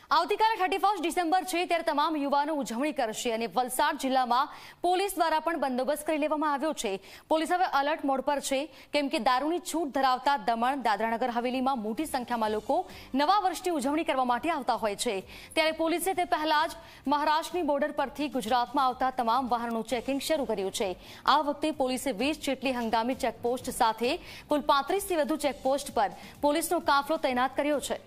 આવતીકાલે 31 ડિસેમ્બર છે ત્યારે તમામ યુવાનો ઉજવણી કરશે અને વલસાડ જિલ્લામાં પોલીસ દ્વારા પણ બંદોબસ્ત કરી લેવામાં આવ્યો છે। પોલીસ હવે એલર્ટ મોડ પર છે કેમ કે દારૂની છૂટ ધરાવતા દમણ દાદરાનગર હવેલીમાં મોટી સંખ્યામાં લોકો નવા વર્ષની ઉજવણી કરવા માટે આવતા હોય છે। ત્યારે પોલીસે તે પહેલા જ મહારાષ્ટ્રની બોર્ડર પરથી ગુજરાતમાં આવતા તમામ વાહનોનું ચેકિંગ શરૂ કર્યું છે। આ વખતે પોલીસે 20 જેટલી હંગામી ચેકપોસ્ટ સાથે કુલ 35 થી વધુ ચેકપોસ્ટ પર પોલીસનો કાફલો તૈનાત કર્યો છે।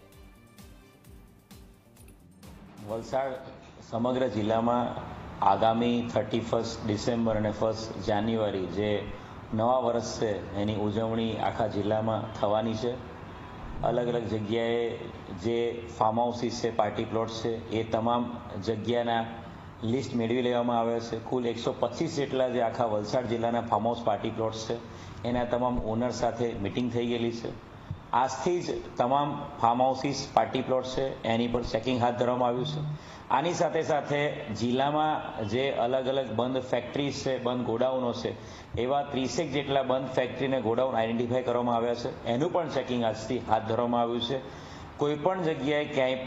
વલસાડ સમગ્ર જિલ્લામાં આગામી 31 ડિસેમ્બર અને 1 જાન્યુઆરી જે નવા વર્ષ છે એની ઉજવણી આખા જિલ્લામાં થવાની છે। અલગ અલગ જગ્યાએ જે ફાર્મ હાઉસીસ છે, પાર્ટી પ્લોટ્સ છે, એ તમામ જગ્યાના લિસ્ટ મેળવી લેવામાં આવ્યા છે। કુલ 125 જેટલા જે આખા વલસાડ જિલ્લાના ફાર્મ હાઉસ પાર્ટી પ્લોટ્સ છે એના તમામ ઓનર સાથે મિટિંગ થઈ ગયેલી છે। આજથી જ તમામ ફાર્મ હાઉસીસ પાર્ટી પ્લોટ છે એની પર ચેકિંગ હાથ ધરવામાં આવ્યું છે। આની સાથે સાથે જિલ્લામાં જે અલગ અલગ બંધ ફેક્ટરીઝ છે, બંધ ગોડાઉનો છે, એવા 30 જેટલા બંધ ફેક્ટરી અને ગોડાઉન આઈડેન્ટિફાઈ કરવામાં આવ્યા છે। એનું પણ ચેકિંગ આજથી હાથ ધરવામાં આવ્યું છે। કોઈ પણ જગ્યાએ ક્યાંય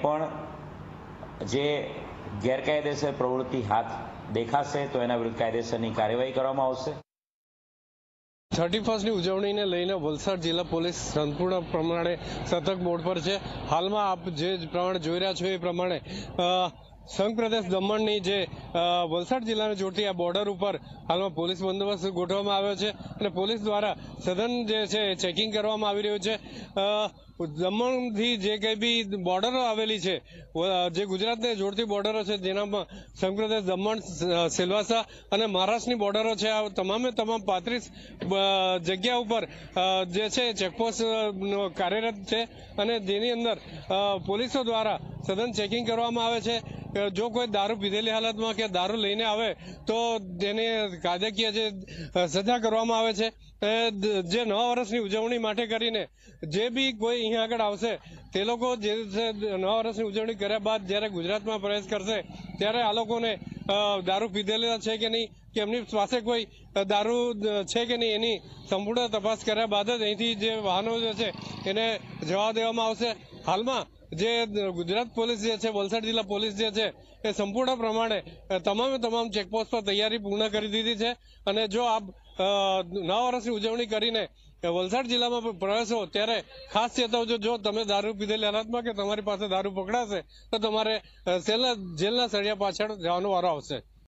પણ જે ગેરકાયદેસર પ્રવૃત્તિ હાથ દેખાશે તો એના વિરુદ્ધ કાયદેસરની કાર્યવાહી કરવામાં આવશે। 31 ની ઉજવણીને લઈને વલસાડ જિલ્લા પોલીસ સંપૂર્ણ પ્રમાણે સતર્ક મોડ પર છે। હાલમાં આપ જે પ્રમાણે જોઈ રહ્યા છો એ પ્રમાણે સંઘ પ્રદેશ દમણની જે વલસાડ જિલ્લાને જોડતી આ બોર્ડર ઉપર હાલમાં પોલીસ બંદોબસ્ત ગોઠવવામાં આવ્યો છે અને પોલીસ દ્વારા સઘન જે છે ચેકિંગ કરવામાં આવી રહ્યું છે। દમણથી જે કંઈ બી બોર્ડરો આવેલી છે, જે ગુજરાતને જોડતી બોર્ડરો છે, જેનામાં સંઘ પ્રદેશ દમણ, સિલવાસા અને મહારાષ્ટ્રની બોર્ડરો છે, આ તમામે તમામ 35 જગ્યા ઉપર જે છે ચેકપોસ્ટ કાર્યરત છે અને જેની અંદર પોલીસો દ્વારા સઘન ચેકિંગ કરવામાં આવે છે। જો કોઈ દારૂ પીધેલી હાલતમાં કે દારૂ લઈને આવે તો તેને કાયદાકીય જે સજા કરવામાં આવે છે। જે નવા વર્ષની ઉજવણી માટે કરીને જે બી કોઈ અહીંયા આગળ આવશે તે લોકો જે નવા વર્ષની ઉજવણી કર્યા બાદ જ્યારે ગુજરાતમાં પ્રવેશ કરશે ત્યારે આ લોકોને દારૂ પીધેલા છે કે નહીં, કે એમની પાસે કોઈ દારૂ છે કે નહીં, એની સંપૂર્ણ તપાસ કર્યા બાદ જ અહીંથી જે વાહનો જે છે એને જવા દેવામાં આવશે। હાલમાં જે ગુજરાત પોલીસ જે છે, વલસાડ જિલ્લા પોલીસ જે છે એ સંપૂર્ણ પ્રમાણે તમામ ચેકપોસ્ટ પર તૈયારી પૂર્ણ કરી દીધી છે અને જો આપ નવા વર્ષની ઉજવણી કરીને વલસાડ જિલ્લામાં પ્રવેશો ત્યારે ખાસ ચેતવજો, જો તમે દારૂ પીધેલી હાલતમાં કે તમારી પાસે દારૂ પકડાશે તો તમારે જેલના સળિયા પાછળ જવાનો વારો આવશે।